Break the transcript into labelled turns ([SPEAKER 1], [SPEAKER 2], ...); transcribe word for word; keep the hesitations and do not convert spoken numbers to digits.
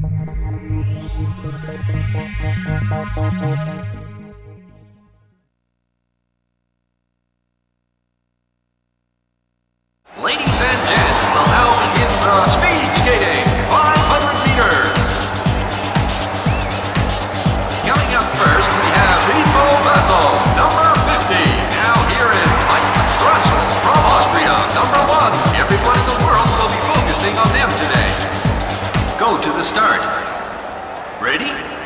[SPEAKER 1] Ladies and gents, we'll now begin the speed skating five hundred meters. Coming up first, we have Ivo Vessel, number fifty. Now here is Mike Strutzel from Austria, number one. Everyone in the world will be focusing on them today. Go to the start. Ready?